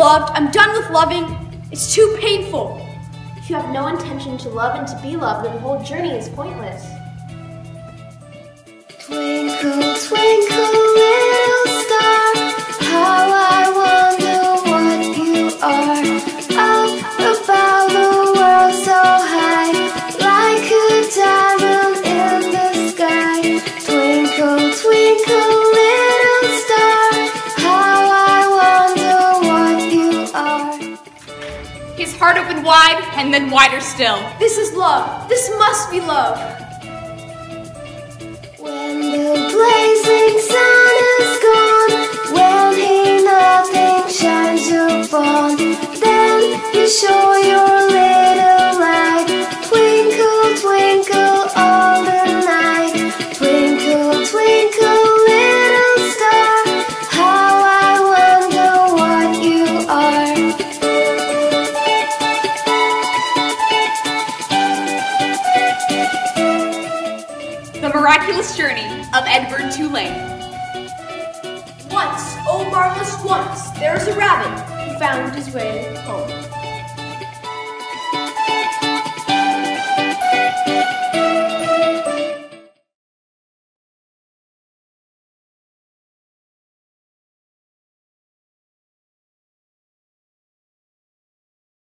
loved. I'm done with loving. It's too painful. If you have no intention to love and to be loved, then the whole journey is pointless. Twinkle, twinkle, little star, how I wonder what you are. Up above the world so high, like a diamond in the sky. Twinkle, twinkle, little star, how I wonder what you are. His heart opened wide, and then wider still. This is love. This must be love. When the blazing sun is gone, when he nothing shines upon, then you show your little light. Twinkle, twinkle all the night. Twinkle, twinkle, little star, how I wonder what you are. The Miraculous Journey of Edward Tulane. Once, oh marvelous once, there was a rabbit who found his way home.